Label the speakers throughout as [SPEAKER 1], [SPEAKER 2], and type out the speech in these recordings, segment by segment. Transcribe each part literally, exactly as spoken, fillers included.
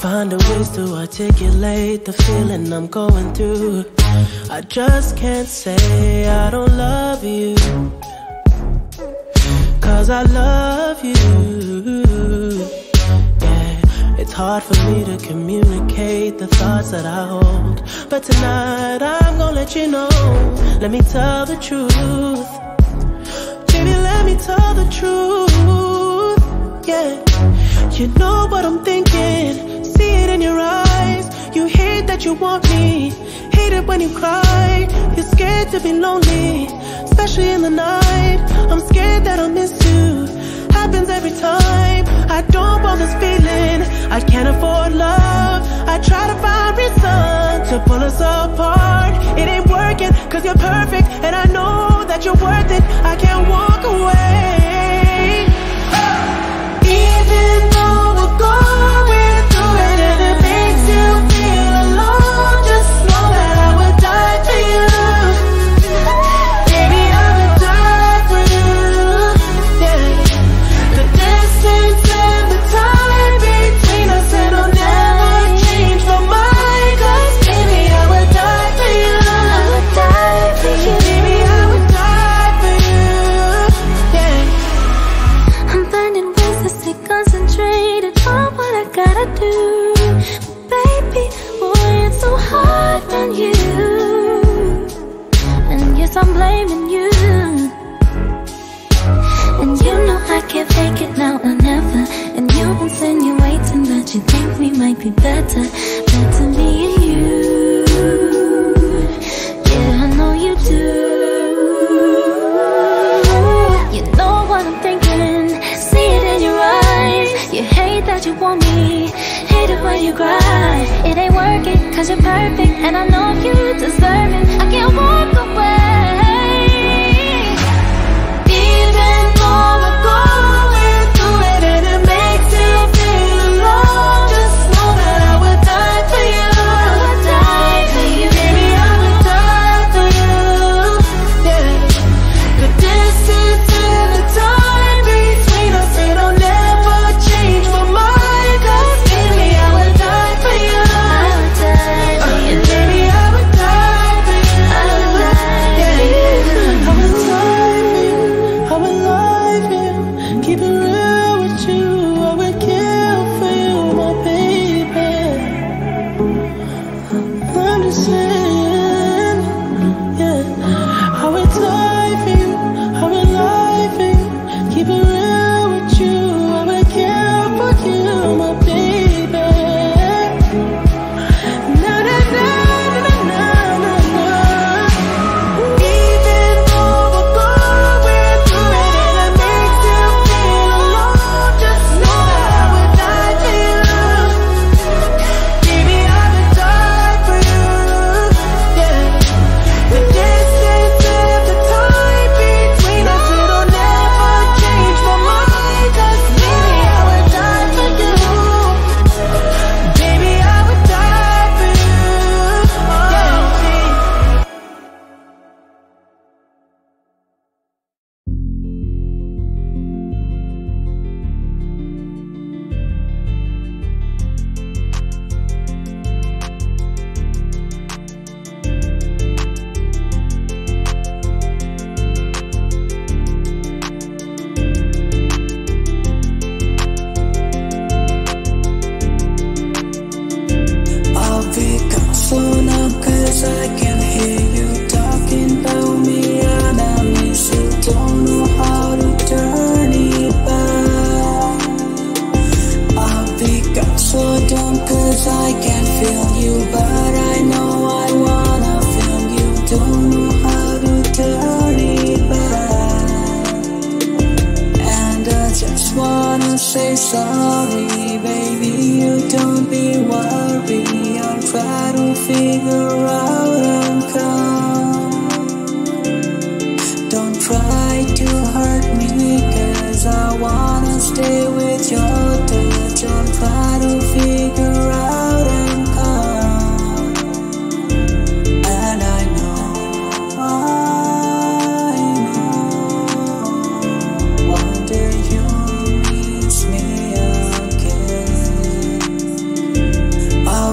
[SPEAKER 1] find a ways to articulate the feeling I'm going through. I just can't say I don't love you, cause I love you. Yeah, it's hard for me to communicate the thoughts that I hold, but tonight I'm gonna let you know. Let me tell the truth. Baby, let me tell the truth. Yeah, you know what I'm thinking, see it in your eyes. You hate that you want me, hate it when you cry. You're scared to be lonely, especially in the night. I'm scared that I'll miss you, happens every time. I don't want this feeling, I can't afford love. I try to find reason to pull us apart. It ain't working, cause you're perfect, and I know that you're worth it. I can't walk away. Even though we're going through it and it makes you feel alone, just know that I would die for you. Baby, I would die for you. Yeah. The distance and the time between us, it'll never change my mind. Cause baby, I would die for you. I would die for you. Baby, I would die for you. Yeah.
[SPEAKER 2] I'm finding ways to stay concentrated on what I gotta do. Baby, boy, it's so hard on you. And yes, I'm blaming you. And you know I can't fake it now or never. And you're insinuating that you think we might be better, better me and you. Yeah, I know you do. You know what I'm thinking, see it in your eyes. You hate that you want me, hate it when you cry. It ain't working, cause you're perfect, and I know you deserve it. I can't walk away. Even though we're going through it and it makes you feel alone, just know that I would die for you. I would die for you.
[SPEAKER 1] Baby, I would die for you. Yeah. The distance and the time between us, it'll never change my mind. Cause baby, I would die for you.
[SPEAKER 2] I would die for you.
[SPEAKER 1] And baby, I would die for you.
[SPEAKER 2] I would die
[SPEAKER 1] Yeah.
[SPEAKER 2] for you.
[SPEAKER 1] I would lie for you, I would lie for you, keep it real with you. I would kill for you, my baby. I'm just saying, yeah. I would die for you, I would lie for you, keep it real with you. I would kill for you, my baby. Na na na na na na na. Even though we're going through it and it makes you feel alone, just know that I would die for you. Baby, I would die for you. Yeah. The distance and the time between us, it'll never change my mind. Cause baby, I would die for you. Baby, I would die for you. Yeah.
[SPEAKER 3] I'll become so numb cause I can hear you talking about me, and I miss you. Don't know how to turn it back. I've become so dumb cause I can feel you, but I know I wanna feel you. Don't know how to turn it back. And I just wanna say sorry, baby, you don't be worried. I'll try to figure out and come. Don't try to hurt me cause I wanna stay with your touch. I'll try to figure out and come. And I know, I know, one day you'll miss me again.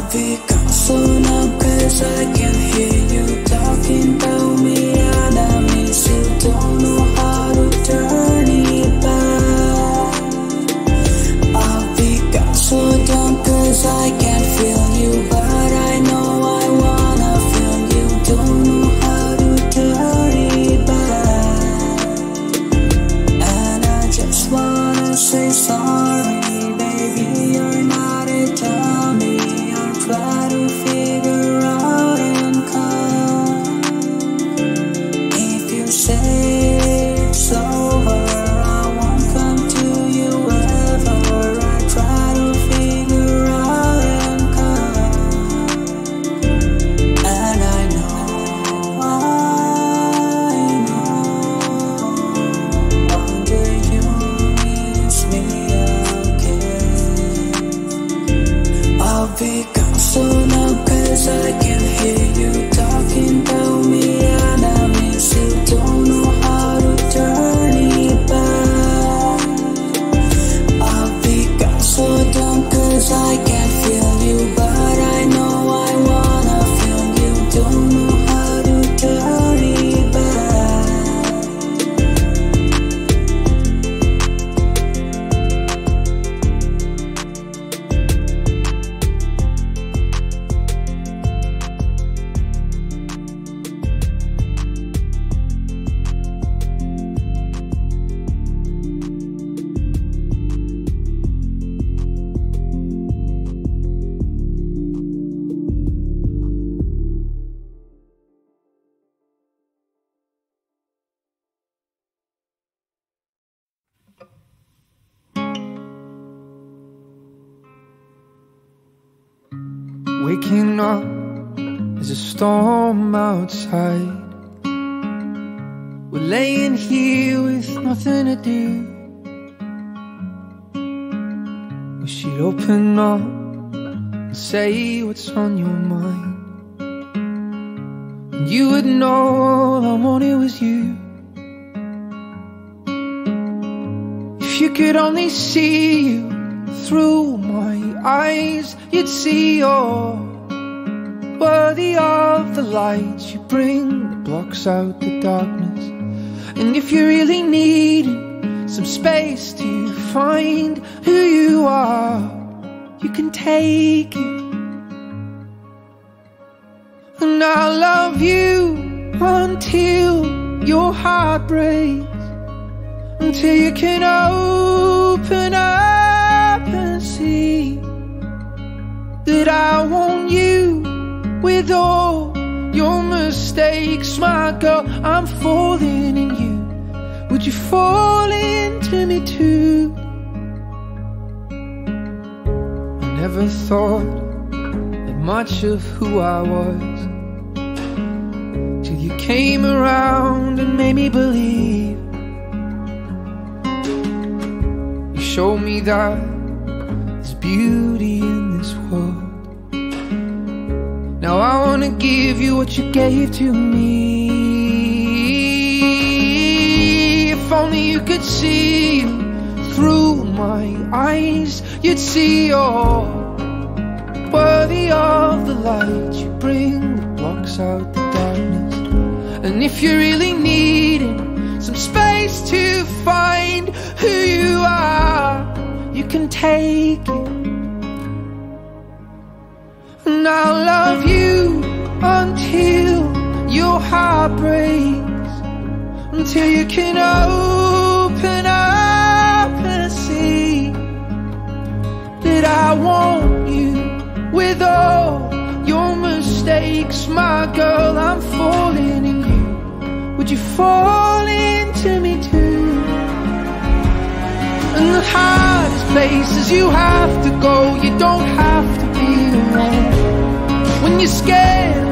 [SPEAKER 3] I'll become so numb cause I can hear you talking about me and I miss you. Don't know how to turn it back. I'll become so dumb cause I can't feel you, but I know I wanna feel you. Don't know how to turn it back. And I just wanna say sorry, baby, you're not it, tell me. I'll try to figure out and come. If you say it's over, I won't come to you ever. I try to figure out and come. And I know, I know, one day you miss me again. I'll become so numb cause I can hear you talking about me and I miss you. Don't know how to turn it back. I'll become so dumb cause I can't feel you, but I know I wanna feel you. Don't know how to turn it back.
[SPEAKER 4] Waking up, there's a storm outside. We're laying here with nothing to do. Wish you'd open up and say what's on your mind, and you would know all I wanted was you. If you could only see you through my eyes, you'd see you're worthy of the light you bring that blocks out the darkness. And if you really need some space to find who you are, you can take it. And I'll love you until your heart breaks, until you can open up and see that I want you with all your mistakes. My girl, I'm falling in you. Would you fall into me too? I never thought that much of who I was, till you came around and made me believe. You showed me that there's beauty in this world. Now I wanna give you what you gave to me. If only you could see through my eyes, you'd see you're worthy of the light you bring that blocks out the darkness. And if you're really needing some space to find who you are, you can take it. And I'll love you until your heart breaks, until you can open up and see that I want you with all your mistakes. My girl, I'm falling in you. Would you fall into me too? And the hardest places you have to go, you don't have to be alone. When you're scared